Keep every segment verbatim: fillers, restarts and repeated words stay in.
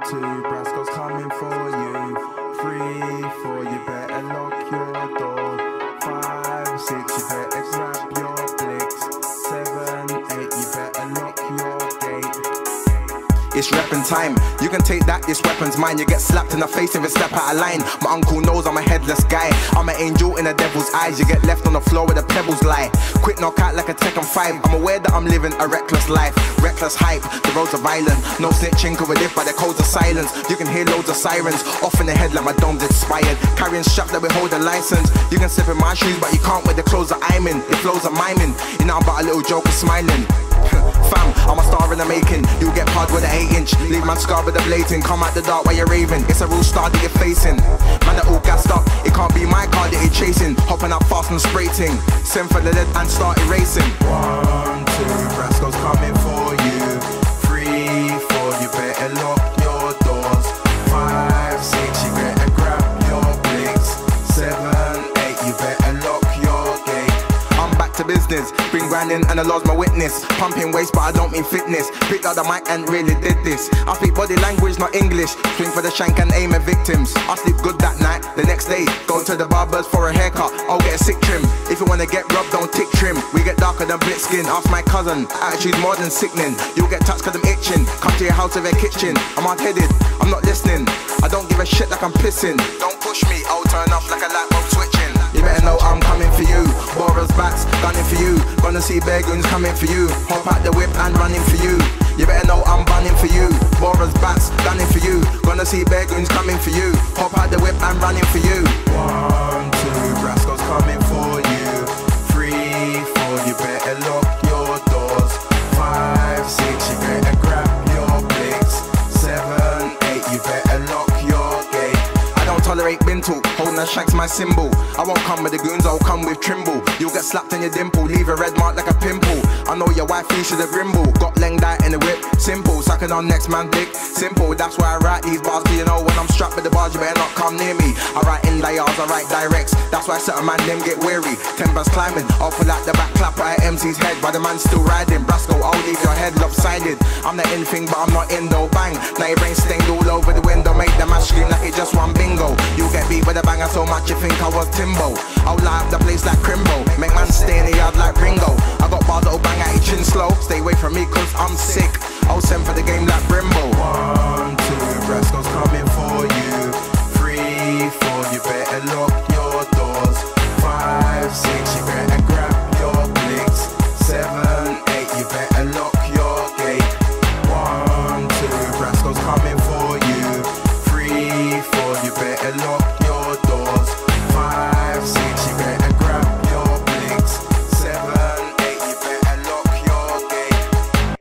two, Brasco's coming for you. Three, four, you better lock your door. Five, six, you better grab your blicks. Seven, eight, you better lock your gate. It's rapping time, you can take that, this weapon's mine. You get slapped in the face if you step out of line. My uncle knows I'm a headless guy. I'm an angel in the devil's eyes. You get left on the floor where the pebbles lie. Quick knockout like a Tekken five. I'm aware that I'm living a reckless life. Reckless hype, the roads are violent. No snitching, could we live by the codes of silence. You can hear loads of sirens, off in the head like my dome's expired. Carrying straps that we hold a license. You can slip in my shoes but you can't wear the clothes that I'm in. It flows are miming, you know I'm but a little joker smiling. Fam, I'm a star in the making. You'll get hard with an eight inch. Leave man scar with a blazing. Come out the dark while you're raving. It's a real star that you're facing. Man, they're all gassed up. It can't be my car that you're chasing. Hopping up fast and sprating. Send for the lead and start erasing. One, two, Brasco's coming for you. Three, four, you better lock your doors. Five, six, you better grab your blicks. Seven, eight, you better lock your gate. I'm back to business, been grinding and I lost my witness. Pumping waist but I don't mean fitness. Picked up the mic and really did this. I speak body language, not English. Swing for the shank and aim at victims. I sleep good that night, the next day go to the barbers for a haircut. I'll get a sick trim. If you wanna get rubbed, don't tick trim. We get darker than blitz skin, ask my cousin. Attitude's more than sickening. You'll get touched cause I'm itching. Come to your house with a kitchen. I'm hard headed, I'm not listening. I don't give a shit like I'm pissing. Don't push me, I'll turn off like a light bulb switching. You better know I'm coming for you. Bora's backs, gunning for you. Gonna see bear goons coming for you. Hop out the whip and running for you. You better know I'm bunning for you. Bora's backs, gunning for you. Gonna see bear goons coming for you. Hop out the whip and running for you. One, two, Brasco's coming for you. Three, four, you better lock your doors. Five, six, you better grab your blicks. Seven, eight, you better lock your gate. I don't tolerate bin talk, holding a shank's my symbol. I won't come with the goons, I'll come with Trimble. You'll get slapped in your dimple, leave a red mark like a pimple. I know your wife, you should have grimble. Got length out in the whip, simple. Sucking on next man dick, simple. That's why I write these bars, but you know when I'm strapped with the bars, you better not come near me. I write in dials, I write directs. That's why certain man them get weary. Tempers climbing, I'll pull out the back clap at M C's head while the man's still riding. Brasco, I'll leave your head lopsided. I'm the in thing, but I'm not in though. Bang, now your brain stained all over the window. Make the man scream like it just one bingo. You get beat with a banger so much you think I was Timbo. I'll light up the place like Crimbo. Make man stay in the yard like Ringo. I got bars that'll bang at your chin slow. Stay away from me cause I'm sick. I'll send for the game like Brimbo. One, two, Brasco's coming for you. Three, four, you better lock your doors. Five, six, you better grab your blicks. Seven, eight, you better lock your gate. One, two, Brasco's coming for you. Three, four, you better lock your doors. Five, six, you better grab your blicks. Seven, eight, you better lock your gate.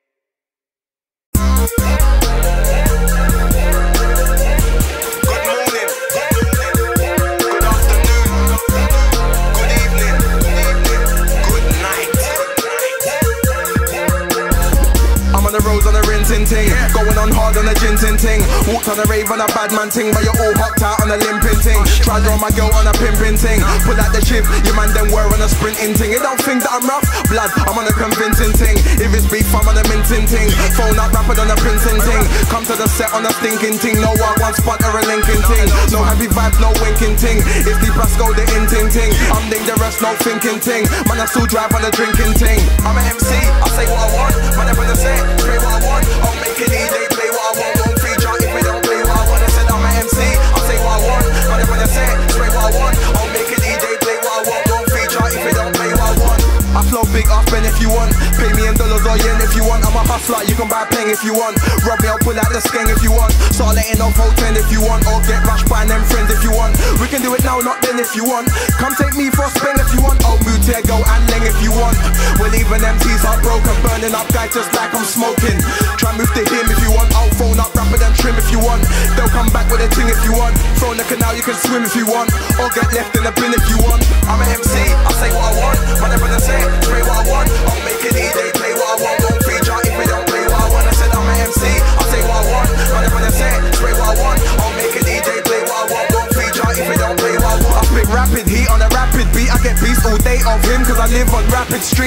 Roads on the rinsing ting, going on hard on the ginseng ting. Walked on the rave on a bad man ting, but you're all hopped out on a limping ting. Tried to draw my girl on a pimping ting. Pull out the chip, your man then wear on a sprinting ting. You don't think that I'm rough? Blood, I'm on a convincing ting. If it's beef, I'm on a mincing ting. Phone up rapid on a printing ting. Come to the set on a stinking ting. No one one spot or a linking ting. No happy vibes, no winking ting. It's the Brasco, the in ting ting. I'm dangerous, no thinking ting. Man, I still drive on a drinking ting. I'm an M C, I say what I want. Man, I'm gonna say play what I want, I'll make it easy, play what I want, won't feature if we don't play what I want. I said I'm an M C, I'll say what I want, man I'm gonna say, play what I want, I'll make it easy, play what I want, won't feature if we don't play what I want. I flow big, I'll spend if you want, pay me in dollars or yen if you want, I'm a hustler, you can buy a plane if you want, rob me, I'll pull out the skeng if you want, start letting off whole ten if you want, or get rushed by them friends if you want, we can do it now, not then if you want, come take me for a spin if you want, oh move tear, go and leng if you want, we're leaving M Cs heartbroken, burning up guys just like I'm smoking, try move to him if you want, I'll phone up rapper than trim if you want, they'll come back with a ting if you want, throw in the canal you can swim if you want, or get left in the bin if you want, I'm an M C, I'll say what I want, whatever they say, play what I want, I'll make it easy, play what I want, won't feature if we don't play what I want, I said I'm an M C, I'll say what I want, whatever they say, play what I want, I'll make it easy, play what I want, won't feature if we don't play what I want. I spit rapid heat on a rapid beat, I get beats all day off him cause I live on Rapid Street, I'm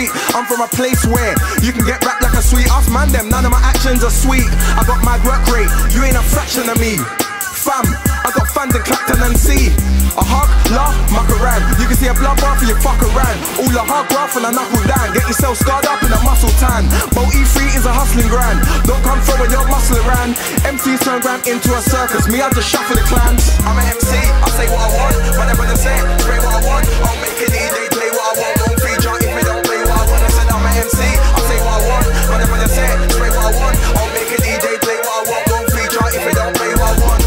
from a place where you can get wrapped like a sweet. Ask man them, none of my actions are sweet. I got mad work rate, you ain't a fraction of me. Fam, I got fans in Clacton and C. A hug, laugh, muck around. You can see a blood bath and you fuck around. All a hard graph and a knuckle down. Get yourself scarred up in a muscle tan. Boat E three is a hustling grand. Don't come throwing your muscle around. M Cs turn gram into a circus. Me, I just shuffle the clans. I'm an M C, I say what I want. Whatever they say, spray what I want. I'll make it easy, play what I want. Don't feature if we don't play what I want. I said I'm an M C, I say what I want. Whatever they say, spray what I want. I'll make it easy, play what I want. Don't feature if we don't play what I want.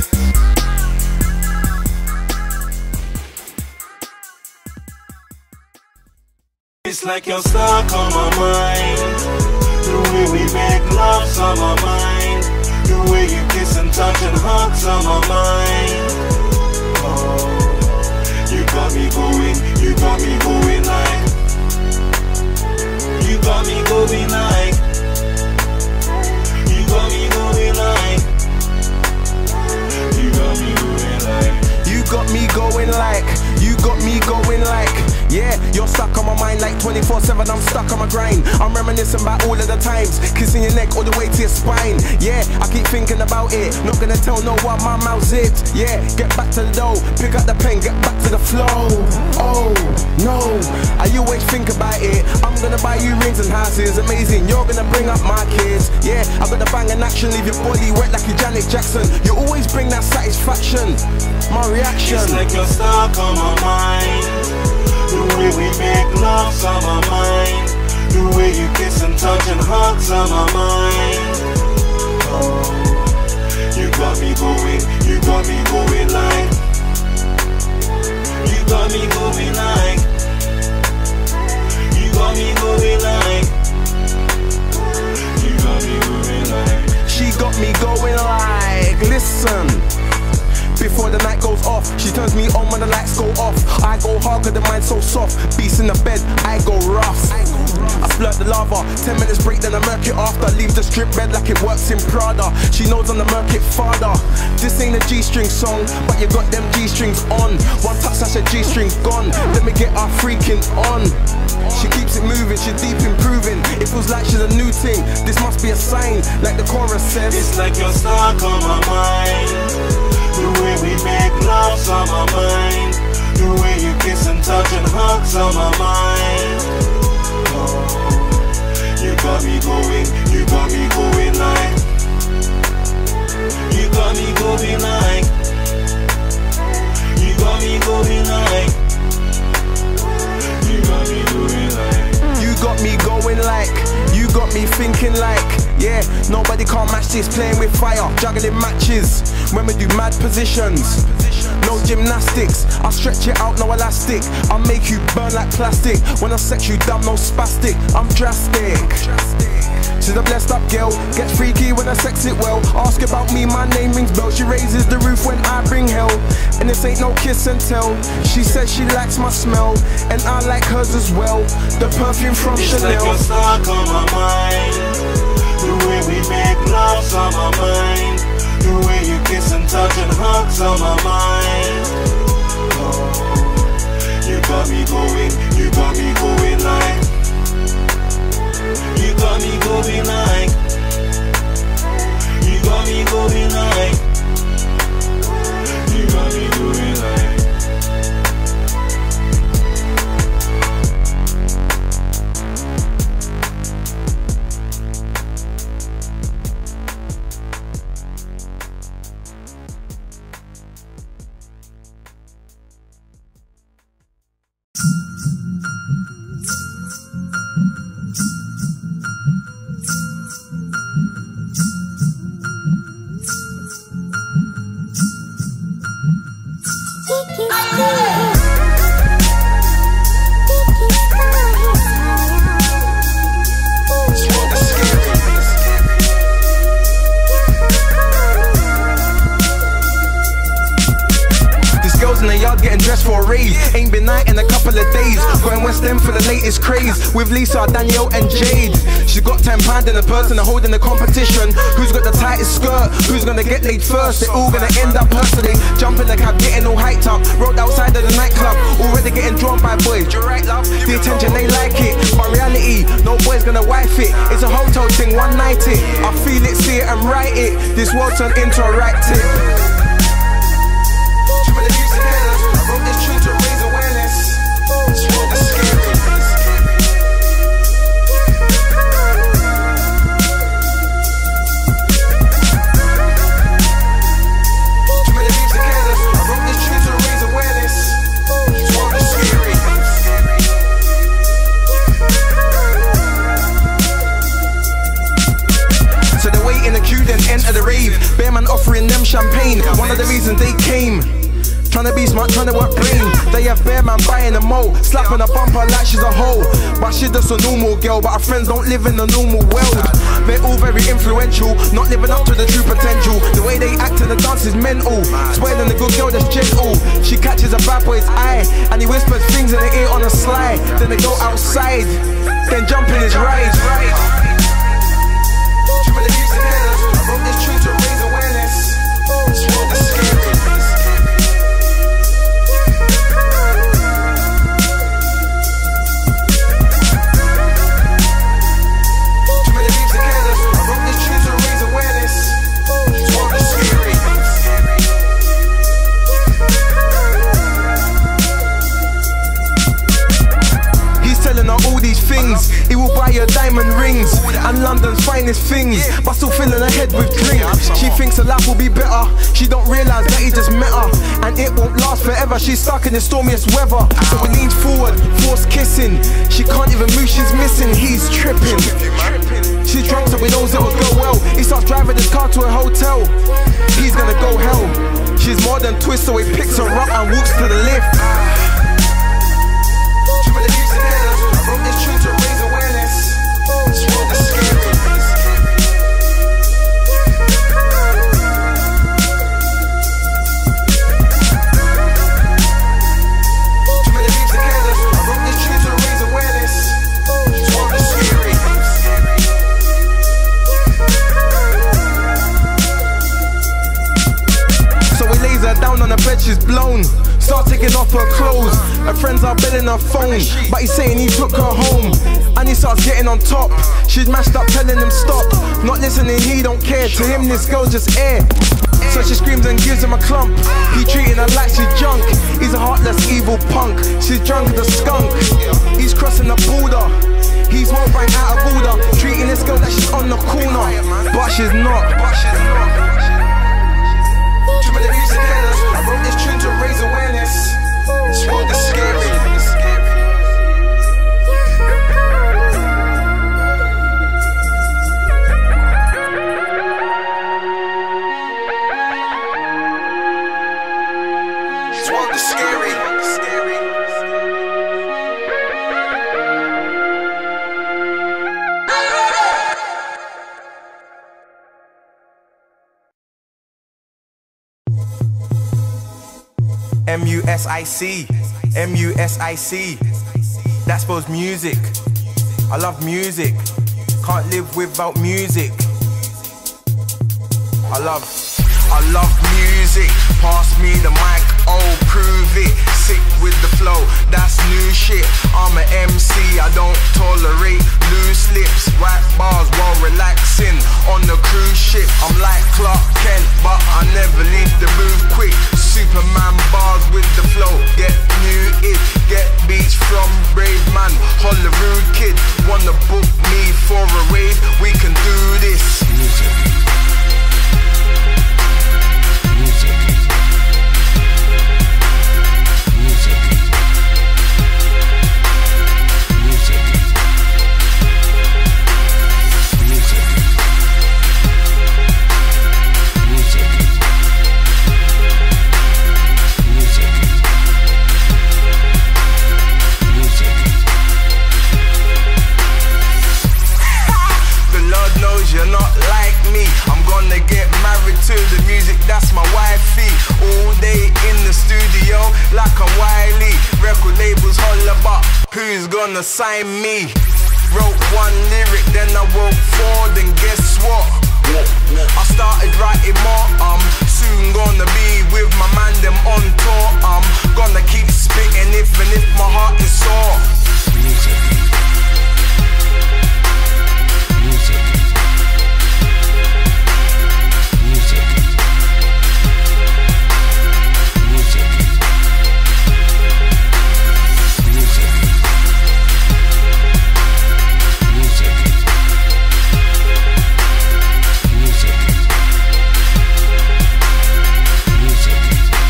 It's like you're stuck on my mind. The way we make love's on my mind. The way you kiss and touch and hugs on my mind. Oh, you got me going, you got me going like. You got me going like. You got me going like. You got me going like. You got me going like. You got me going like. Yeah, you're stuck on my mind like twenty-four seven, I'm stuck on my grind. I'm reminiscing about all of the times, kissing your neck all the way to your spine. Yeah, I keep thinking about it, not gonna tell no one my mouth's it. Yeah, get back to the dough, pick up the pen, get back to the flow. Oh, no, I always think about it. I'm gonna buy you rings and houses, amazing, you're gonna bring up my kids. Yeah, I got the bang in action, leave your body wet like a Janet Jackson. You always bring that satisfaction, my reaction. It's like you're stuck on my mind. The way we make love's on my mind. The way you kiss and touch and hugs on my mind. Oh, you got me going, you got me going like. You got me going like. You got me going like. You got me going like. She got me going like, listen. Before the night goes off, she turns me on when the lights go off. I go hard cause the mind's so soft. Beast in the bed, I go rough. I splurt the lava, ten minutes break then I murk it after. Leave the strip bed like it works in Prada. She knows I'm the murk it father. This ain't a G-string song, but you got them G-strings on. One touch I said G-string's gone. Let me get our freaking on. She keeps it moving, she's deep improving. It feels like she's a new thing. This must be a sign, like the chorus says. It's like you're stuck on my mind. The way we make love's on my mind. The way you kiss and touch and hugs on my mind. Oh, you got me going, you got me going like. You got me going like. You got me going like. You got me going like. You got me going like. You got me thinking like. Yeah, nobody can't match this, playing with fire, juggling matches when we do mad positions. No gymnastics, I'll stretch it out, no elastic. I'll make you burn like plastic. When I sex you dumb, no spastic, I'm drastic. She's a blessed up girl, gets freaky when I sex it well. Ask about me, my name rings bells. She raises the roof when I bring hell. And this ain't no kiss and tell. She says she likes my smell, and I like hers as well. The perfume from it's Chanel. It's like you're stuck on my mind. The way we make love's on my mind. The way you kiss and touch and hugs on my mind. Oh, you got me going, you got me going like. You got me going like. You got me going like. You got me going like. in a couple of days. Going West End for the latest craze with Lisa, Danielle and Jade. She's got ten pound in a purse and they're holding the competition. Who's got the tightest skirt? Who's gonna get laid first? They're all gonna end up hustling. Jump in the cab, getting all hyped up. Rolled outside of the nightclub, already getting drawn by boys. Do you right, love? The attention, they like it. But reality, no boy's gonna wife it. It's a hotel thing, one night it. I feel it, see it and write it. This world turned interactive. Too many views and haters. I wrote this tune to raise awareness. It's world is scary. Too many views and haters. I wrote this tune to raise awareness. It's world is scary. So they wait in a queue, then enter the rave. Bear man offering them champagne. One of the reasons they came. Tryna be smart, tryna work brain. They have bear man buying a mo, slapping a bumper like she's a hoe. But she's just a normal girl, but her friends don't live in the normal world. They're all very influential, not living up to the true potential. The way they act in the dance is mental, spoiling the good girl that's gentle. She catches a bad boy's eye, and he whispers things in the ear on a sly. Then they go outside, then jump in his ride. Too many views and haters. I wrote this tune to raise awareness. This world is scary. Too many views and haters. I wrote this tune to raise awareness. This world is scary. He's telling her all these things. He will buy her diamond rings and London's finest things, but still filling her head with drink. She thinks her life will be better. She don't realise that he just met her, and it won't last forever. She's stuck in the stormiest weather. So he leans forward, forced kissing. She can't even move, she's missing. He's tripping. She's drunk, so he knows it will go well. He starts driving his car to a hotel. He's gonna go hell. She's more than twist, so he picks her up and walks to the lift. Too many views and haters. I wrote this tune to raise awareness. This world is scary. Too many views and haters. I wrote this tune to raise awareness. This world is scary. So he lays her down on the bed, she's blown. Start taking off her clothes. Her friends are billing her phone, but he's saying he took her home. And he starts getting on top. She's mashed up, telling him stop. Not listening, he don't care. To him, this girl's just air. So she screams and gives him a clump. He treating her like she's junk. He's a heartless, evil punk. She's drunk as a skunk. He's crossing the border. He's more right out of order. Treating this girl like she's on the corner, but she's not. Too many views and haters. I wrote this tune to raise awareness. This world is scary. This world is scary. M U S I C, M U S I C. That spells music. I love music. Can't live without music. I love, I love music. Pass me the mic, oh prove it. Sick with the flow, that's new shit. I'm an M C, I don't tolerate loose lips. White bars while relaxing on the cruise ship. I'm like Clark Kent, but I never leave the move quick. Superman bars with the flow, get new it. Get beats from Brave Man, Hollywood kid. Wanna book me for a raid? We can do this. Music. Music. Music. Music. Music. Music. is gonna sign me. Wrote one lyric, then I wrote four, then guess what? I started writing more, um soon gonna be with my man them on tour. I'm gonna keep spitting even if my heart is sore. Music. Music. Music. Music. Music. Music. Music. Music.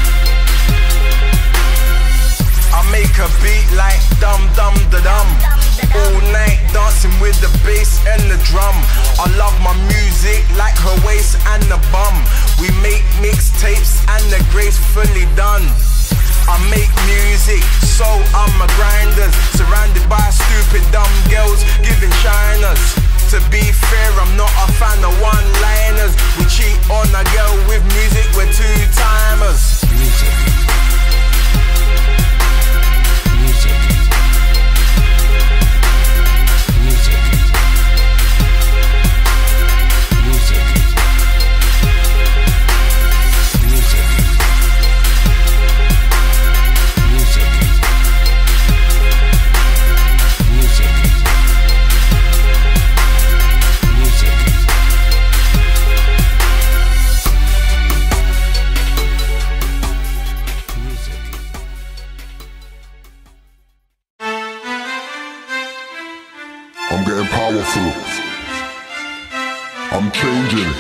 I make a beat like dum dum da dum. All night dancing with the bass and the drum. I love my music like her waist and the bum. We make mixtapes and they're gracefully done. I make music, so I'm a grinders, surrounded by stupid dumb girls giving shiners. To be fair, I'm not a fan of one-liners. We cheat on a girl with music, we're two-timers. Music. Music. Music. Music. Music. Music. Music. Music. Music. I'm getting powerful. I'm changing.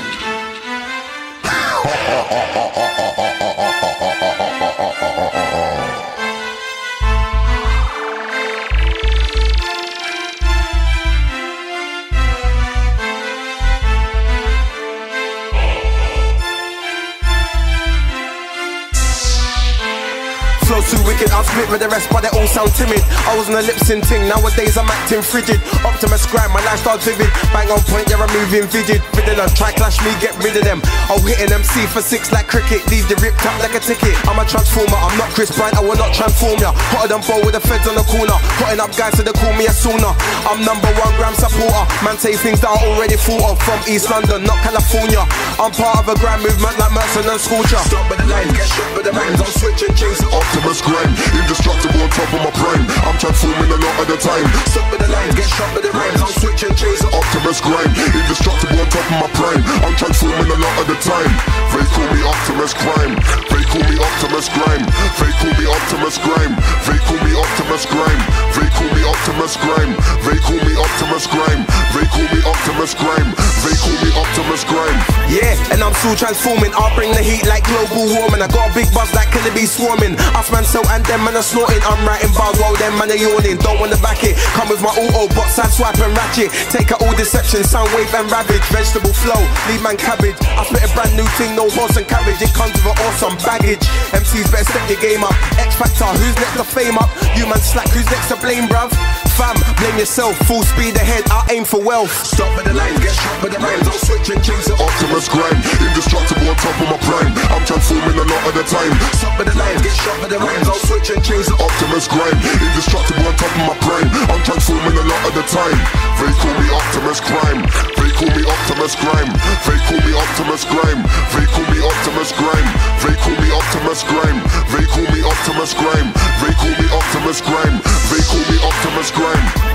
Flow too wicked, I'll split with the rest, but they all sound timid. I was in a lip sync ting, nowadays I'm acting frigid. Optimus grind, my lifestyle vivid. Bang on point, yeah, I'm moving vivid. Vigilant, try clash me, get rid of them. I'll hit an M C for six like cricket. Leave the rip tap like a ticket. I'm a transformer, I'm not Chris Bryant, I will not transform ya. Hotter than bow with the feds on the corner. Hotting up guys so they call me a sooner. I'm number one gram supporter. Man say things that I already thought of. From East London, not California. I'm part of a grand movement like Merson and Scorcher. Stop with the line, get shot with the rhymes. I'm switching chains up. Optimus grind, indestructible on top of my prime. I'm transforming a lot of the time. Stop with the line, get shot with the rhymes. I'm switching chains up. Optimus grind, indestructible on top of my prime. I'm transforming a lot of the time. They call me Optimus Grime. They call me Optimus Grime. They call me Optimus Grime. They call me Optimus Grime. They call me Optimus Grime. They call me Optimus Grime. They call me Optimus Grime. They call me Optimus Grime. Yeah, and I'm still transforming. I'll bring the heat like global warming. I got a big buzz like Killer Bee swarming. Us man so and them man are snorting. I'm writing bars while them man are yawning. Don't wanna back it. Come with my auto bot, side swipe and ratchet. Take out all deception, sound wave and ravage. Vegetable flow, leave man cabbage. I spit a brand new thing, no horse and carriage. It comes with an awesome baggage. M Cs better step your game up. X Factor, who's next to fame up? You man slack, who's next to blame, bruv? Fam, blame yourself, full speed ahead, I aim for wealth. Stop with the lines, get shot with the rhymes. I'll switch and change it. Optimus grind, indestructible on top of my prime. I'm transforming a lot of the time. Stop with the lines, get shot with the rhymes. I'll switch and change it. Optimus grind, indestructible on top of my prime. I'm transforming a lot of the time. They call me Optimus Grime. They call me Optimus Grime. They call me Optimus Grime. They call me Optimus Grime. They call me Optimus Grime. They call me Optimus Grime. They call me Optimus Grime. They call me Optimus Grime.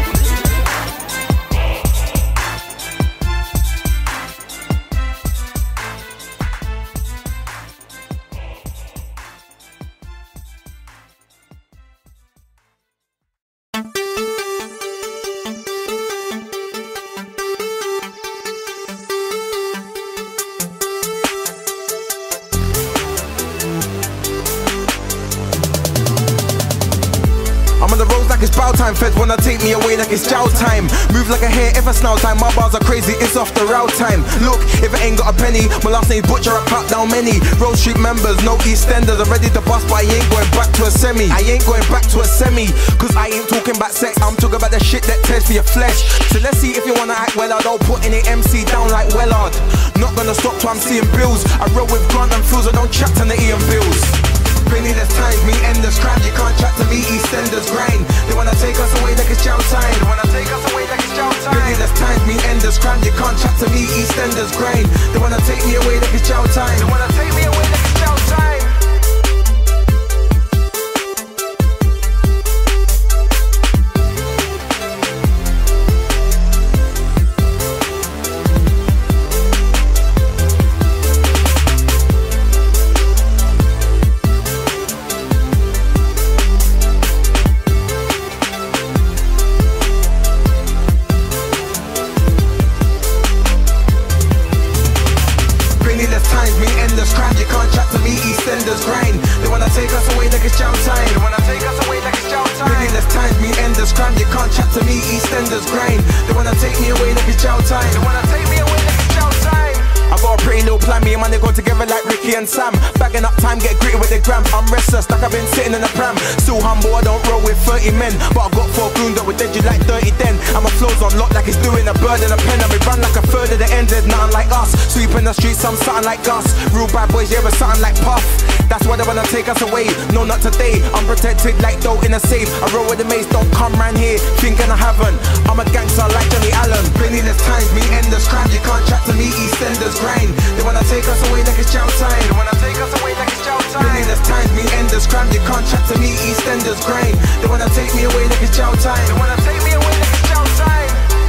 It's bow time, feds wanna take me away like it's jowl time. Move like a hare if I snout time. My bars are crazy, it's off the route time. Look, if I ain't got a penny, my last name's Butcher, I cut down many. Road Street members, no EastEnders. I'm ready to bust, but I ain't going back to a semi. I ain't going back to a semi, cause I ain't talking about sex. I'm talking about the shit that tears for your flesh. So let's see if you wanna act well. I don't put any M C down like Wellard. Not gonna stop till I'm seeing bills. I roll with Grant and Fields, I don't chat to the Ian Bills. Penniless times, me endless crime. You can't chat to me, EastEnders grind. They wanna take us away like it's jail time. They wanna take us away like it's jail time. Penniless times, me endless crime. You can't chat to me, EastEnders grind. They wanna take me away like it's jail time. They wanna take me away like it's jail time. EastEnders grind. They wanna take us away like it's jail time. They wanna take us away like it's jail time. Penniless times, me endless crime. You can't chat to me, EastEnders grind. They wanna take me away like it's jail time. They wanna take me away like it's jail time. I got a pretty little plan, me and man, they go together like Ricky and Sam. Bagging up time, get gritty with the gram. I'm restless, like I've been sitting in a pram. Still humble, I don't roll with thirty men, but I've got four goons that were dead, you like thirty then. And my flow's on lock like it's doing a bird and a pen. And we run like a third of the end, there's nothing like us. Sweeping the streets, I'm something like Gus. Real bad boys, yeah, we're something like Puff. That's why they wanna take us away. No, not today. I'm protected like dough in a safe. I roll with the mace, don't come round here thinking I haven't. I'm a gangster like Johnny Allen. Penniless times, me endless crime. You can't chat to me, EastEnders grind. They wanna take us away like it's jail time. They wanna take us away like it's jail time. Penniless times, me endless crime. You can't chat to me, EastEnders grind. They wanna take me away like it's jail time. They wanna take me away like it's jail time.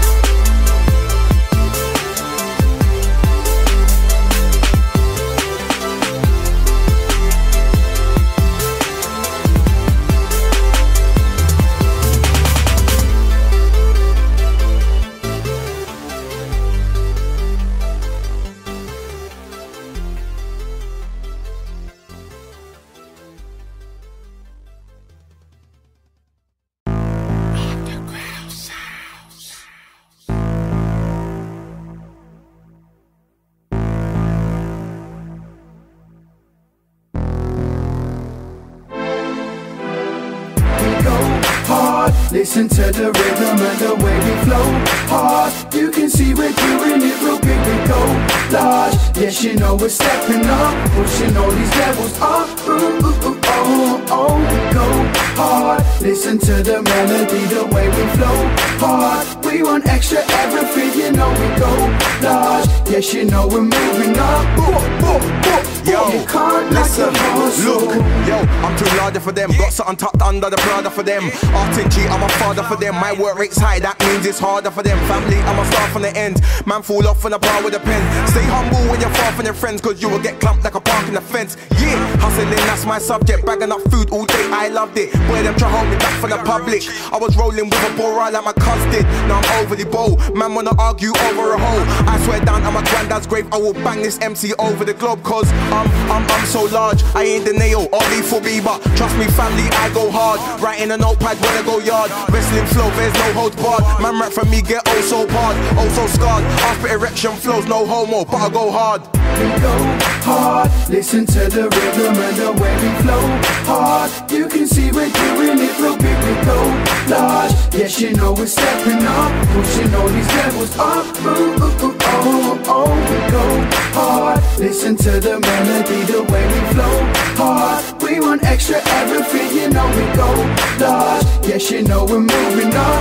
Listen to the rhythm and the way we flow hard. You can see we're doing it real big, we go large. Yes, you know we're stepping up, pushing all these levels up. Ooh, ooh, ooh, oh, oh, we go hard. Listen to the melody, the way we flow hard. We want extra everything, you know we go large. Yes, you know we're moving up. Ooh, ooh, ooh. Yo, you can't listen, like look, yo, I'm too larger for them. Got something tucked under the Prada for them. Artin G, I'm a father for them. My work rate's high, that means it's harder for them. Family, I'm a star from the end. Man fall off when I bar with a pen. Stay humble when you're far from your friends, cause you will get clumped like a park in the fence. Yeah, hustling, that's my subject. Bagging up food all day, I loved it. Boy, them try hold me back for the public. I was rolling with a bora like my cuz did. Now I'm over the bowl. Man wanna argue over a hole. I swear down on my granddad's grave, I will bang this M C over the globe. Cause I'm, I'm, I'm so large. I ain't the nail or lethal B, but trust me, family, I go hard. Writing a notepad when I go yard. Wrestling flow, there's no holds barred. Man rap from me, get oh so hard, oh so scarred. After erection flows, no homo, but I go hard. We go hard. Listen to the rhythm and the way we flow hard. You can see we're doing it real big, we go large. Yes, you know we're stepping up, pushing all these levels up. Ooh, ooh, ooh, oh, oh, we go hard. Listen to the melody, the way we flow hard. We want extra everything, you know we go large. Yes, you know we're moving up.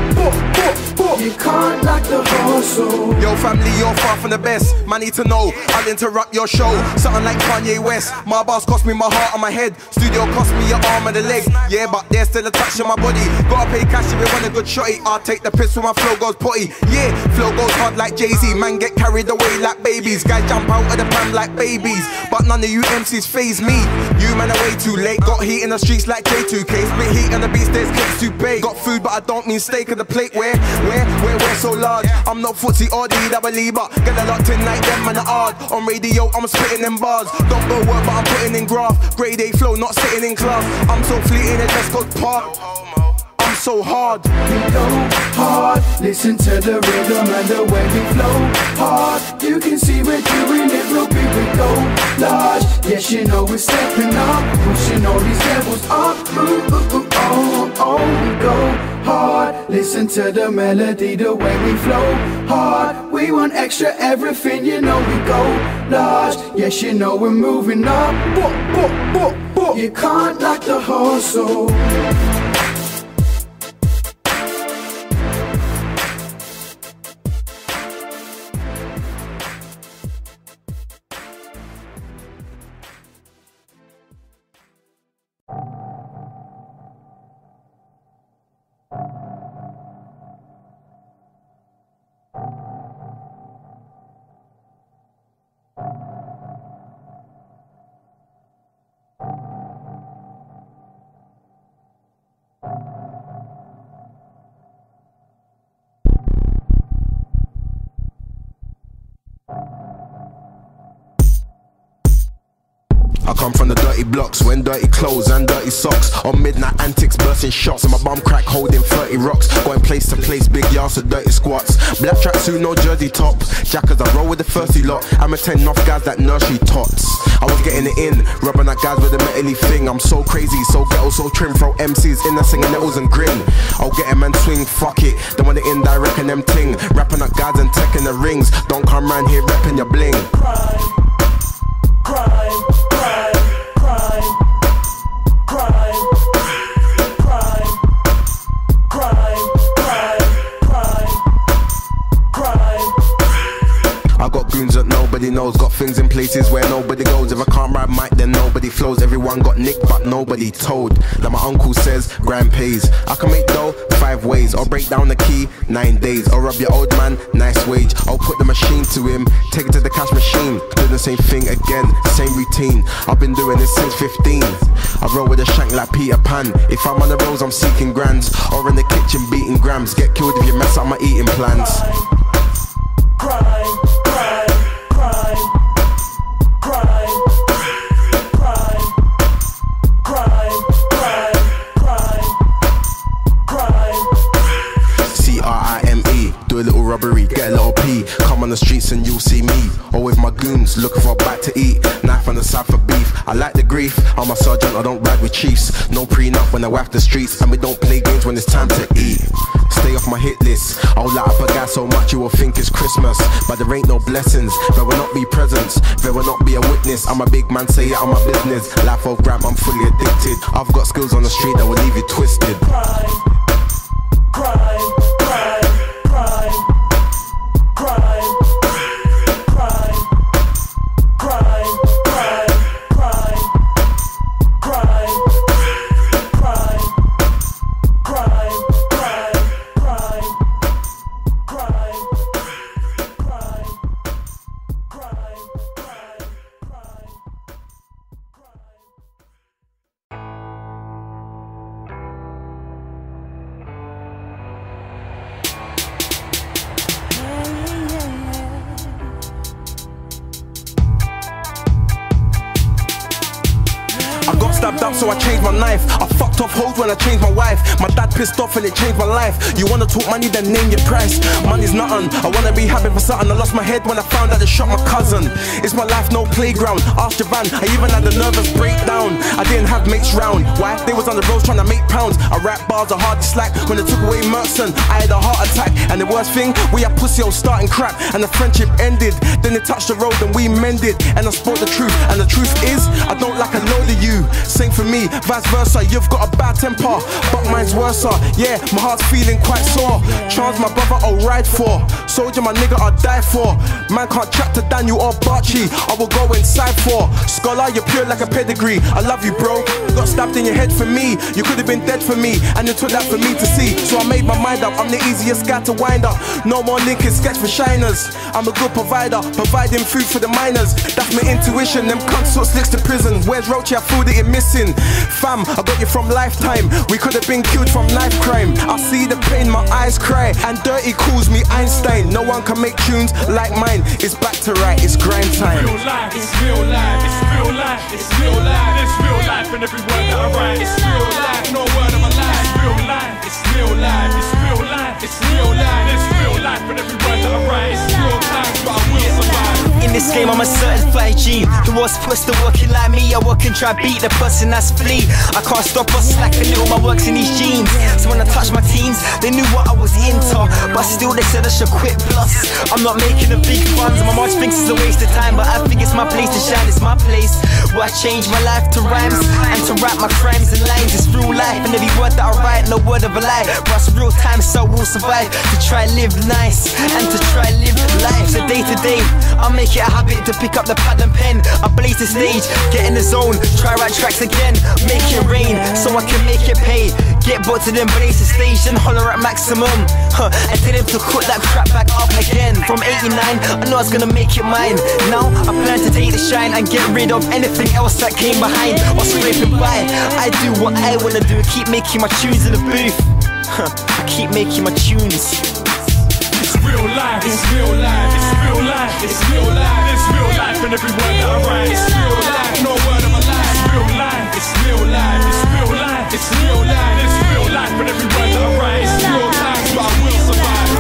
You can't like the hustle. Yo, family, you're far from the best. Man, need to know, I'll interrupt your show. Something like Kanye West. My bars cost me my heart and my head. Studio cost me your arm and a leg. Yeah, but there's still a touch in my body. Gotta pay cash if you want a good shotty. I'll take the piss when my flow goes potty. Yeah, flow goes hard like Jay-Z. Man, get carried away like babies. Guys jump out of the pan like babies. But none of you M Cs faze me. You man are way too late. Got heat in the streets like J two K. Spit heat on the beats, there's cakes to bake. Got food, but I don't mean steak on the plate. Where, where, where, we're so large. I'm not footsie or D W, but get a lot in like them man are hard. On radio, I'm spitting in bars. Don't go work, but I'm putting in graph. Grade A flow, not sitting in class. I'm so fleeting, it just goes park. I'm so hard. We go hard. Listen to the rhythm and the way we flow hard. You can see we're doing it real big, we go large. Yes, you know we're stepping up, pushing all these devils up. Ooh, ooh, ooh, oh, oh, we go hard. Listen to the melody, the way we flow hard. We want extra everything, you know we go large. Yes, you know we're moving up. Boop, boop, boop, boop. You can't knock the hustle. I come from the dirty blocks, wearing dirty clothes and dirty socks. On midnight antics, bursting shots, and my bum crack holding thirty rocks. Going place to place, big yards of dirty squats. Black tracksuit, no jersey top. Jackers, I roll with the thirsty lot. I'm attending off guys that nursery tots. I was getting it in, rubbing at guys with a metally thing. I'm so crazy, so ghetto, so trim. Throw M Cs in there singing nettles and grin. I'll get him and swing, fuck it. Then when they indirect and them ting. Rapping at guys and taking the rings. Don't come round here rapping your bling. Crime, crime, crime, crime, crime, crime, crime, crime, crime, crime. I got goons that nobody knows, got things in places where nobody goes. If I can't ride mic, then nobody flows. Everyone got nicked, but nobody told. Like my uncle says, grind pays. I can make dough five ways. I'll break down the key, nine days. I'll rob your old man, nice wage. I'll put the machine to him, take it to the cash machine. Do the same thing again, same routine. I've been doing this since fifteen. I roll with a shank like Peter Pan. If I'm on the roads, I'm seeking grands. Or in the kitchen beating grams. Get killed if you mess up my eating plans. Crime, crime, crime, crime, crime, crime, crime, crime, crime. C R I M E, do a little robbery, get a little P. Come on the streets and you'll see me. Or with my goons, looking for a bite to eat. Knife on the side for beef, I like the grief. I'm a sergeant, I don't ride with chiefs. No prenup when I whack the streets. And we don't play games when it's time to eat. Stay off my hit list. I'll light up a guy so much you will think it's Christmas. But there ain't no blessings, there will not be presents, there will not be a witness. I'm a big man, say it on my business. Life of rap, I'm fully addicted. I've got skills on the street that will leave you twisted. Crime, crime, crime, crime, crime, crime, crime, crime, crime, crime, crime, crime. Stabbed up, so I changed my knife. I fucked off hoes when I changed my wife. My dad pissed off and it changed my life. You wanna talk money, then name your price. Money's nothing. I wanna be happy for something. I lost my head when I found out they shot my cousin. It's my life, no playground. Ask Javan, I even had a nervous breakdown. I didn't have mates round. Why? They was on the roads trying to make pounds. I rap bars are hard to slack. When they took away Merkson, I had a heart attack. And the worst thing, we had pussy all starting crap. And the friendship ended. Then they touched the road and we mended. And I spoke the truth. And the truth is, I don't like a load of you. Same for me, vice versa. You've got a bad temper, but mine's worse. Yeah, my heart's feeling quite sore. Charles, my brother, I'll ride for. Soldier, my nigga, I'll die for. Man can't chat to Daniel or Barchi. I will go inside for. Scholar, you're pure like a pedigree. I love you, bro. Got stabbed in your head for me. You could have been dead for me, and you took that for me to see. So I made my mind up. I'm the easiest guy to wind up. No more linking sketch for shiners. I'm a good provider, providing food for the miners. That's my intuition. Them cunts sort slicks to prison. Where's Roach? I food that you're missing. Fam, I got you from Lifetime. We could have been killed from knife crime. I see the pain, my eyes cry. And Dirty calls me Einstein. No one can make tunes like mine. It's back to right, it's grind time. Real life, it's real life, it's real life, it's real life, it's real life, and every word that I write, it's real life, no word of a lie. It's real life, it's real life, it's real life, it's real life, it's real life, and every word that I write, it's real time, but I will survive. in this game, I'm a certified G. Who was supposed to working like me? I work and try beat the person that's flee. I can't stop or slack a little, my work's in these jeans. So when I touched my teams, they knew what I was into, but still they said I should quit. Plus, I'm not making a big funds. My march thinks it's a waste of time, but I think it's my place to shine. It's my place where I change my life to rhymes and to rap my crimes and lines. It's real life, and every word that I write, no word of a lie. But it's real time, so we'll survive to try live nice and to try live life. So day to day, I'll make it a habit to pick up the pad and pen. I blaze the stage, get in the zone, try write tracks again, make it rain so I can make it pay. Get booked to them, blaze the stage and holler at maximum, huh, and tell them to cut that crap back up again. From eighty-nine, I know I was gonna make it mine. Now I plan to take the shine and get rid of anything else that came behind or scraping by. I do what I wanna do, keep making my tunes in the booth, huh, I keep making my tunes. It's real life, it's real life, it's real life, it's real life, it's real life, and every word that I write, it's real life, no word of a lie. It's real life, it's real life, it's real life, it's real life, it's real life, and every word that I write, it's real life, but I will survive.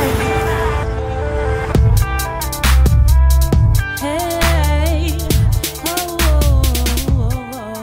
Hey, oh, oh, oh, oh.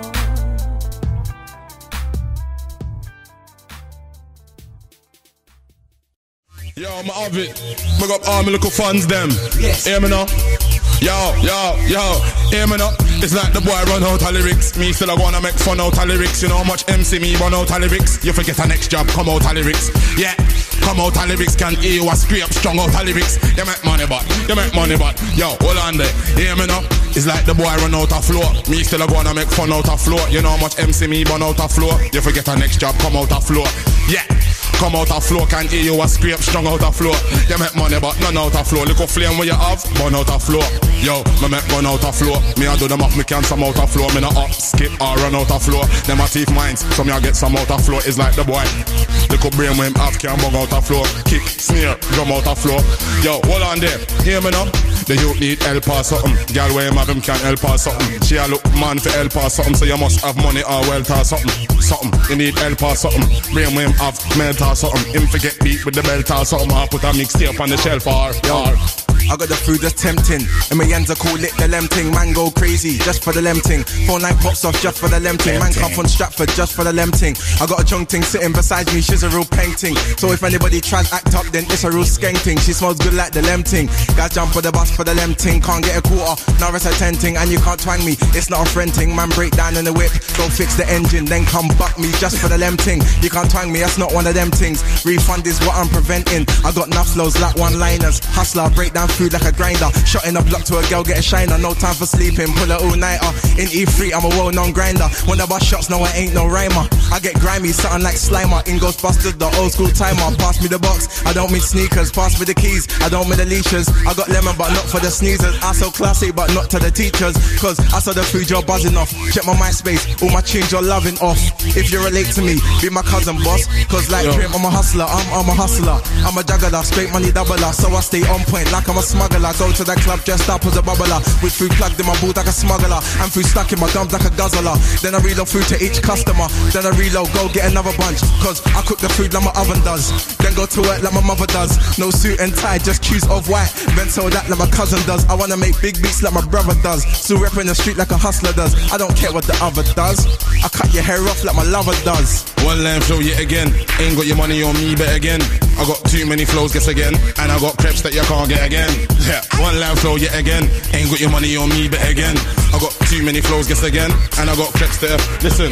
Yo, I'm of it. Big up all my little fans, them. Yes. Hear me now? Yo, yo, yo, hear me now? It's like the boy run out of lyrics. Me still I wanna make fun out of lyrics. You know how much M C me run out of lyrics? You forget a next job, come out of lyrics. Yeah, come out of lyrics, can hear you a scrape strong out of lyrics. You make money but, you make money but. Yo, hold on there, hear me now? It's like the boy run out of floor. Me still I wanna make fun out of floor. You know how much M C me run out of floor? You forget a next job, come out of floor. Yeah. Come out of floor, can't hear you a scrape strong out of floor. You make money but none out of floor. Look how flame where you have, burn out of floor. Yo, me make gun out of floor. Me I do them off, me can some out of floor. Me not up, skip or run out of floor. Them a thief minds, so me I get some out of floor. It's like the boy. Look how brain when him have, can bung out of floor. Kick, snare, drum out of floor. Yo, hold on there, hear me now? The youth need help or something. Girl where him have him can help or something. She a look man for help or something. So you must have money or wealth or something. Something, you need help or something. Brain when him have melt or something. Him forget beat with the belt or something. I put a mixtape on the shelf or, or. I got the food that's tempting, and my hands are call it the lem ting. Man go crazy just for the lem ting. Phone line pops off just for the lem ting. Man come from Stratford just for the lem ting. I got a chung ting sitting beside me, she's a real painting. So if anybody tries act up, then it's a real skank ting. She smells good like the lem ting. Guys jump for the bus for the lem ting. Can't get a quarter, now it's a ten ting. And you can't twang me, it's not a friend ting. Man break down in the whip, go fix the engine, then come buck me just for the lem ting. You can't twang me, that's not one of them things. Refund is what I'm preventing. I got enough flows like one-liners. Hustler, break down food like a grinder. Shot in a block to a girl, get a shiner. No time for sleeping, pull a all-nighter. In E three, I'm a well-known grinder. When I bust shots, no, I ain't no rhymer. I get grimy, something like Slimer. In Ghostbusters, the old school timer. Pass me the box, I don't mean sneakers. Pass me the keys, I don't mean the leashes. I got lemon, but not for the sneezers. I so classy, but not to the teachers. Cause I saw the food you're buzzing off. Check my MySpace, all my tunes you're loving off. If you relate to me, be my cousin, boss. Cause like Trim, I'm a hustler, I'm, I'm a hustler. I'm a juggler, straight money doubler. So I stay on point like I'm a smuggler. Go to the club dressed up as a bubbler, with food plugged in my booth like a smuggler, and food stuck in my gums like a guzzler. Then I reload food to each customer. Then I reload, go get another bunch. Cause I cook the food like my oven does. Then go to work like my mother does. No suit and tie, just choose off white. Then so that like my cousin does. I wanna make big beats like my brother does. Still repping the street like a hustler does. I don't care what the other does. I cut your hair off like my lover does. One line flow yet again. Ain't got your money on me bet again. I got too many flows, guess again. And I got crepes that you can't get again. Yeah, one line flow yet again. Ain't got your money on me bet again. I got too many flows, guess again. And I got crepes that, listen.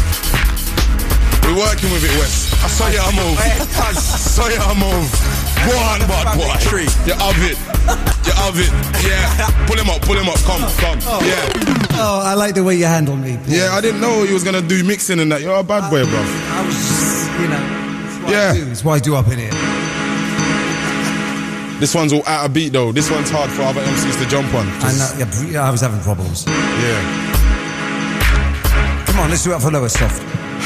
We're working with it, West. I saw you move. I saw you move. Go on, bad boy. You have it. You have it. Yeah. Pull him up, pull him up. Come, come. Yeah. Oh, I like the way you handle me. Paul. Yeah, I didn't know you was gonna do mixing and that. You're a bad boy, bro. I was just, you know. That's what Yeah. I do. That's what I do up in here. This one's all out of beat though. This one's hard for other M Cs to jump on. And uh, yeah, yeah, I was having problems. Yeah. Come on, let's do it for Lower Soft.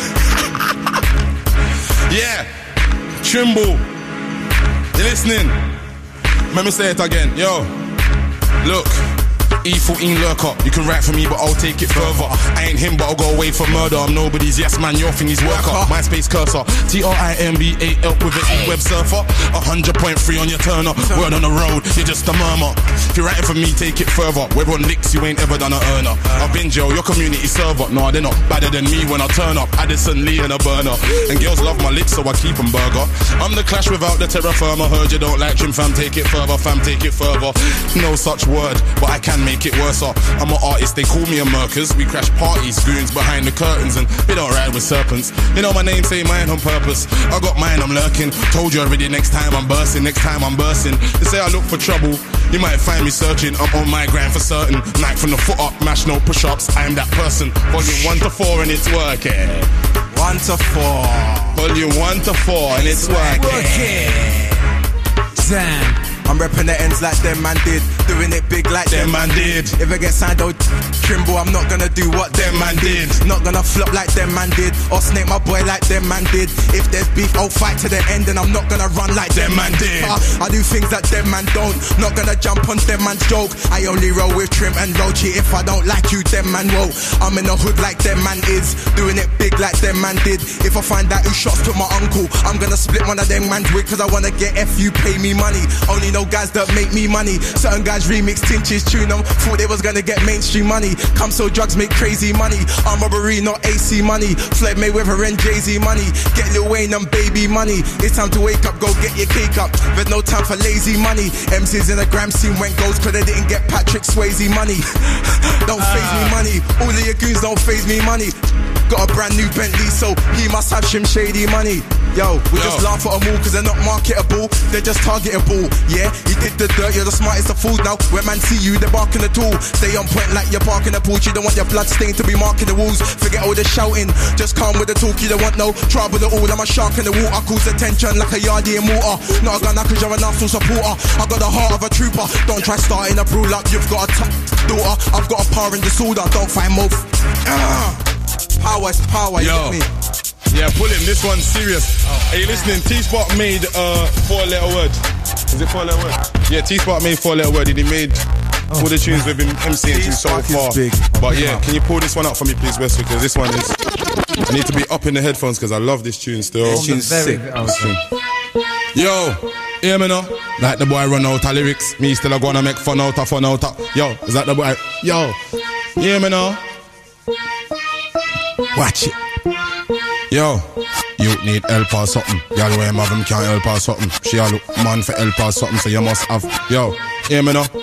Yeah. Trimble. You listening? Let me say it again. Yo. Look. E fourteen lurker, you can write for me but I'll take it further. I ain't him but I'll go away for murder. I'm nobody's yes man, your thing is worker. MySpace cursor, T R I M B A L with an E web surfer. A hundred point three on your turner. Word on the road, you're just a murmur. If you're writing for me, take it further. We're on licks, you ain't ever done a earner. I've been jail, your community server. Nah, they're not badder than me when I turn up. Addison Lee and a burner. And girls love my lips, so I keep them burger. I'm the Clash without the terra firma. Heard you don't like trim, fam, take it further, fam, take it further. No such word, but I can make it worse. I'm an artist, they call me a Merkers. We crash parties, goons behind the curtains, and we don't ride with serpents. You know my name, say mine on purpose. I got mine, I'm lurking. Told you already, next time I'm bursting, next time I'm bursting. They say I look for trouble, you might find me searching. I'm on my grind for certain. Night from the foot up, mash no push-ups. I'm that person. Volume one to four and it's working. One to four. Volume one to four and it's working. Damn. I'm repping the ends like them man did, doing it big like them, them man did. If I get signed, oh Trimble, I'm not gonna do what them man did. Not gonna flop like them man did, or snake my boy like them man did. If there's beef, I'll fight to the end, and I'm not gonna run like them man did. I, I do things that them man don't, not gonna jump on them man's joke. I only roll with Trim and Roachy. If I don't like you, them man won't. I'm in the hood like them man is, doing it big like them man did. If I find out who shots to my uncle, I'm gonna split one of them man's wig, cause I wanna get F you, pay me money. Only no guys that make me money. Certain guys remix Tinch's tune them, thought they was gonna get mainstream money. Come so drugs make crazy money. I'm robbery, not A C money. Floyd Mayweather and Jay-Z money. Get Lil Wayne and baby money. It's time to wake up, go get your cake up. There's no time for lazy money. M Cs in the gram scene went goals cause they didn't get Patrick Swayze money. Don't phase me money. All of your goons don't phase me money. Got a brand new Bentley, so he must have some shady money. Yo, we Yo. just laugh at them all cause they're not marketable, they're just targetable. Yeah, you did the dirt, you're the smartest of fools now. When man see you, they're barking the tool. Stay on point like you're parking the pool. You don't want your blood stain to be marking the walls. Forget all the shouting, just calm with the talk. You don't want no trouble at all. I'm a shark in the water, cause attention like a yardie in water. Not a gunner cause you're an Arsenal supporter. I got the heart of a trooper. Don't try starting a brawl up, you've got a t- daughter. I've got a power and disorder, don't find more. Uh, power is power, you Yo. get me? Yeah, pull him. This one's serious. Oh, hey, listening. T-Spot made uh four-letter word. Is it four-letter word? Yeah, T-Spot made four-letter word. He made oh, all the tunes with him MCing to so far. Big. But yeah, can you pull this one up for me, please, West? Because this one is. I need to be up in the headphones because I love this tune still. This tune's sick. Yo, hear me now? Like the boy run out of lyrics. Me still a gonna make fun out of fun out of. Yo, is that the boy? Yo, hear me now? Watch it. Yo, you need help or something. Y'all where him have him can't help or something. She a look man for help or something, so you must have. Yo, hear me now?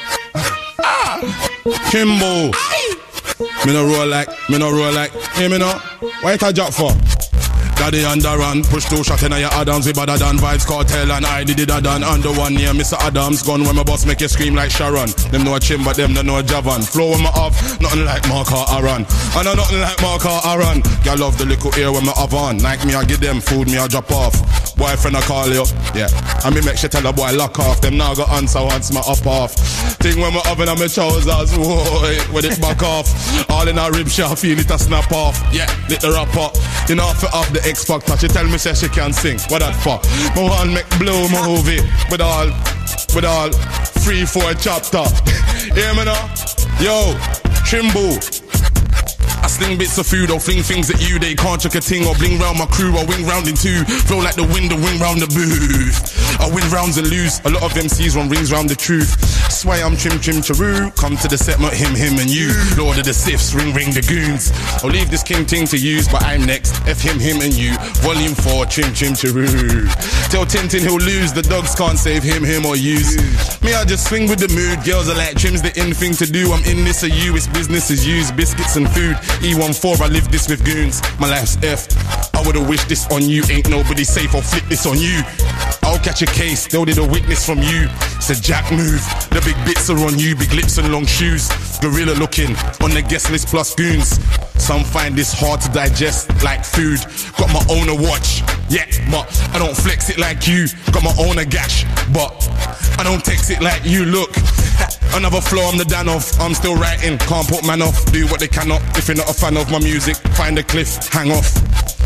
Kimbo. Me no roll like, me no roll like. Hear me now? Why it a job for? Daddy and Darren, push two shot in your Adams. We better than Vibes Cartel and I did it a done. Under one near Mister Adams gun when my boss make you scream like Sharon. Them know a chim but them don't know a Javan. Flow when me off, nothing like Mark or Aaron. I know nothing like Mark or Aaron. Y'all love the little ear when me have on. Like me I give them food, me I drop off. Boyfriend I call you, yeah. And me make sure tell a boy lock off. Them now got answer once me up off. Thing when me oven on my trousers, whoa, when it back off. All in a rib shot, feel it a snap off. Yeah, lit the rapper. You know for off the X Factor, she tell me say she can sing. What that for? Me want make blow movie with all, with all three four chapter. Hear me now? Yo, Trimble. I sling bits of food or fling things at you. They can't check a ting or bling round my crew or wing round in two. Flow like the wind, the wing round the booth. I win rounds and lose. A lot of M Cs run rings round the truth. That's why I'm trim trim charoo. Come to the set, not him, him and you. Lord of the Sifs, ring ring the goons. I'll leave this king ting to use, but I'm next. F him, him and you. Volume four, trim trim charoo. Tell Tintin he'll lose. The dogs can't save him, him or use. Me, I just swing with the mood. Girls are like trim's the in thing to do. I'm in this or you. It's business as used. Biscuits and food. E fourteen, I live this with goons. My life's F. I would've wished this on you. Ain't nobody safe. I'll flip this on you. I'll catch a case. They'll need a witness from you. It's a jack move. The big bits are on you. Big lips and long shoes. Gorilla looking on the guest list plus goons. Some find this hard to digest like food. Got my own a watch. Yeah, but I don't flex it like you. Got my own a gash. But I don't text it like you. Look. Another flow, I'm the Dan off. I'm still writing, can't put man off. Do what they cannot. If you're not a fan of my music, find a cliff, hang off.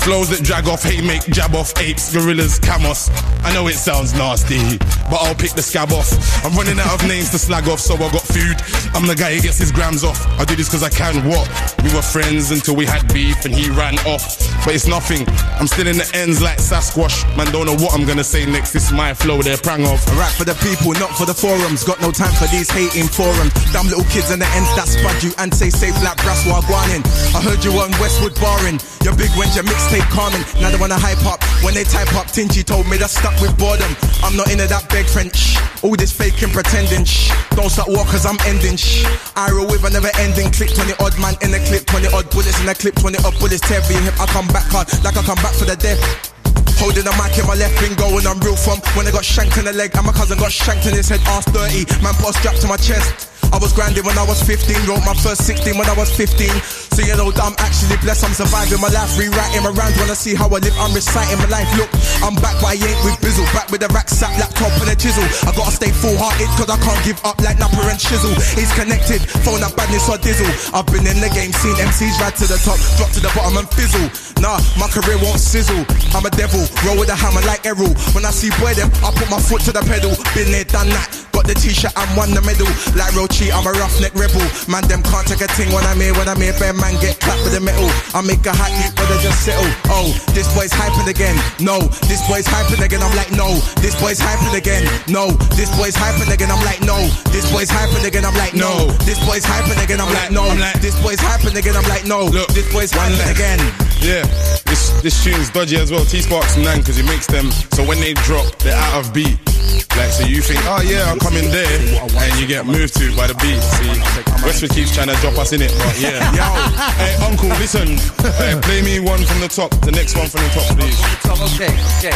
Flows that drag off, hate make, jab off, apes, gorillas, camos. I know it sounds nasty, but I'll pick the scab off. I'm running out of names to slag off, so I got food. I'm the guy who gets his grams off. I do this cause I can, what? We were friends until we had beef and he ran off. But it's nothing, I'm still in the ends like Sasquatch. Man, don't know what I'm gonna say next, this is my flow, they're prang off. I rap for the people, not for the forums. Got no time for these hating forums. Dumb little kids in the ends that spud you and say safe like brass while guanin'. I heard you on Westwood barring. You're big when your mixtape calming. Now they wanna hype up. When they type up, Tingy told me they're stuck with boredom. I'm not into that beg friend, shh. All this faking, pretending, shh. Don't start war cause I'm ending, shh. I roll with a never ending clip. twenty odd man in the clip, twenty odd bullets in the clip, twenty odd bullets tear me hip. I come back hard like I come back for the death. Holding the mic in my left finger and I'm real from when I got shanked in the leg and my cousin got shanked in his head, ass dirty. Man put a strap to my chest. I was grinding when I was fifteen, wrote my first sixteen when I was fifteen. So you know that I'm actually blessed, I'm surviving my life, rewriting my rhymes. When I see how I live, I'm reciting my life. Look, I'm back but I ain't with Bizzle, back with the rack sack, laptop and a chisel. I gotta stay full-hearted cause I can't give up like Napper and Shizzle. He's connected, phone up badness or dizzle. I've been in the game, seen M Cs ride to the top, drop to the bottom and fizzle. Nah, my career won't sizzle, I'm a devil, roll with a hammer like Errol. When I see boy them, I put my foot to the pedal. Been there, done that, got the t-shirt and won the medal. Like Rochi, I'm a roughneck rebel. Man, them can't take a thing when I'm here. When I'm here, bear man get clapped with the metal. I make a hat, but they just settle. Oh, this boy's hyping again. No, this boy's hyping again. I'm like, no, this boy's hyping again. No, this boy's hyping again. I'm like, no, this boy's hyping again. I'm like, no, this boy's hyping again. I'm like, no, this boy's hyping again. I'm like, no, look, this boy's hyping again. Yeah, this this tune's dodgy as well. T-Sparks and Nang, cause he makes them so when they drop, they're out of beat. Like, so you think, oh yeah, I'll come in there, and you get moved to by the beat. See, Westwood keeps trying to drop us in it, but yeah. Yo, hey, uncle, listen, hey, play me one from the top, the next one from the top, please. Okay, okay.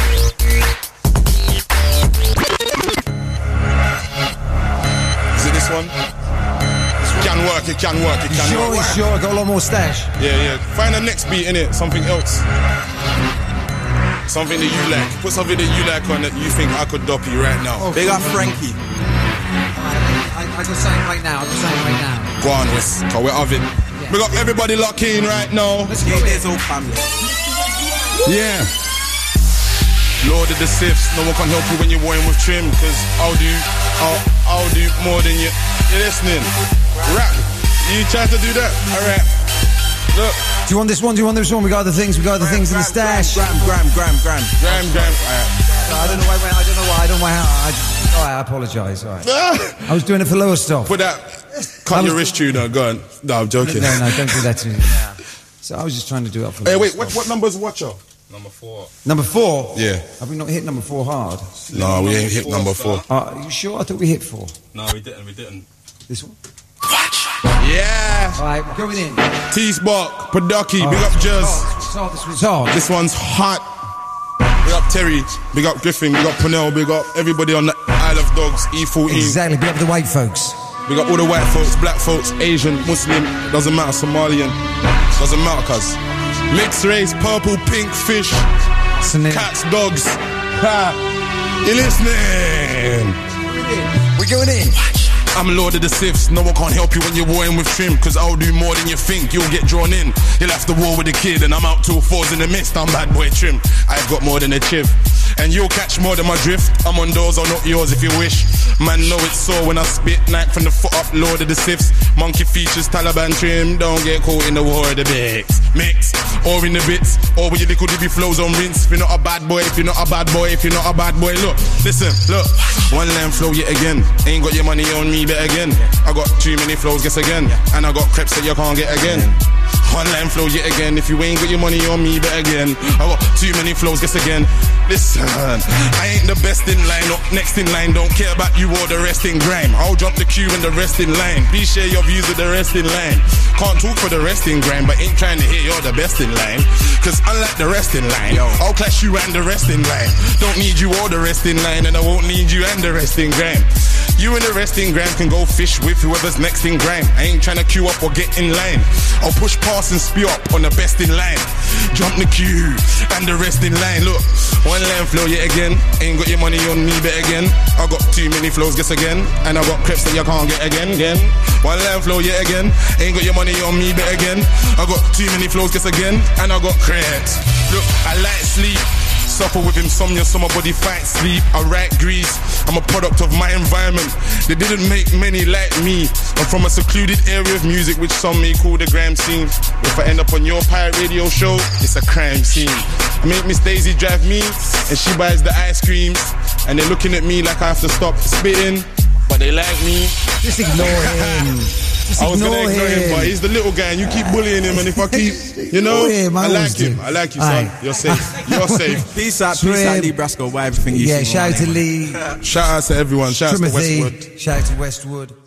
Is it this one? It can work, it can work, it can Sure, work. sure, I got a lot more stash. Yeah, yeah. Find the next beat in it, something else. Something that you like. Put something that you like on that you think I could doppy right now. Oh, big up Frankie. I, I just saying right now, I'm just saying right now. Go on, West, cause we're of it. Yeah. We got everybody locked in right now. Let's get this old family. Yeah. Lord of the Sifs, no one can help you when you're warring with trim, cause I'll do, I'll, I'll do more than you. You're listening. Rap. You try to do that? Alright. Look. Do you want this one? Do you want this one? We got other things. We got other things in the stash. Gram, gram, gram, gram, gram, gram. Right. I don't know why. I don't know why. I don't know why. I, just, oh, I apologise. All right. I was doing it for lower stuff. Put that. Cut your wrist tuner. Go on. No, I'm joking. No, no, don't do that to me. Yeah. So I was just trying to do it for. Hey, wait. What, what number's Watcher? Number four. Number four. Yeah. Have we not hit number four hard? No, we ain't hit number four. Uh, are you sure? I thought we hit four. No, we didn't. We didn't. This one. Yeah. All right, we're going in. T-Spark, Padaki, big up Jazz. Oh, this one's hard. This one's hot. Big up Terry, big up Griffin, big up Purnell, big up everybody on the Isle of Dogs, E fourteen. Exactly, big up the white folks. Big up all the white folks, black folks, Asian, Muslim, doesn't matter, Somalian, doesn't matter, cuz. Mixed race, purple, pink, fish, cats, dogs. Ha! You listening? We're going in. I'm Lord of the Sifs, no one can't help you when you're warring with trim, cause I'll do more than you think, you'll get drawn in. You'll have to war with a kid and I'm out till fours in the mist, I'm bad boy trim. I've got more than a chiv, and you'll catch more than my drift. I'm on doors or not yours if you wish. Man know it's sore when I spit, night from the foot up, Lord of the Sifs. Monkey features, Taliban trim, don't get caught in the war of the mix. Mix, or in the bits, or with your little dibby flows on rinse. If you're not a bad boy, if you're not a bad boy, if you're not a bad boy, look, listen, look. One line flow yet again, ain't got your money on me, bet again. I got too many flows, guess again. And I got creps that you can't get again. One line flow yet again, if you ain't got your money on me, bet again. I got too many flows, guess again. Listen, I ain't the best in line, up next in line. Don't care about you or the rest in grime. I'll jump the queue and the rest in line. Please share your views with the rest in line. Can't talk for the rest in grime, but ain't trying to hear you're the best in line. Cause unlike the rest in line, I'll clash you and the rest in line. Don't need you or the rest in line, and I won't need you and the rest in grime. You and the rest in gram can go fish with whoever's next in grime. I ain't tryna queue up or get in line. I'll push past and spew up on the best in line. Jump the queue and the rest in line. Look, one line flow yet again. Ain't got your money on me bet again. I got too many flows, guess again. And I got creps that you can't get again, again. One line flow yet again. Ain't got your money on me bet again. I got too many flows, guess again. And I got creps. Look, I like sleep. Suffer with insomnia, so my body fights sleep. I write grease, I'm a product of my environment. They didn't make many like me. I'm from a secluded area of music, which some may call the grime scene. If I end up on your pirate radio show, it's a crime scene. I make Miss Daisy drive me, and she buys the ice creams. And they're looking at me like I have to stop spitting, but they like me. Just ignore him. Just I was ignore gonna ignore him. him, but he's the little guy, and you keep bullying him. And if I keep, you know, him, I I like always him. do. I like you, son. Aye. You're safe. You're safe. Peace out, peace out, Lee Brasco. Why everything you Yeah, see shout out to on, Lee. Shout out to everyone. Shout out to Timothy. Westwood. Shout out to Westwood.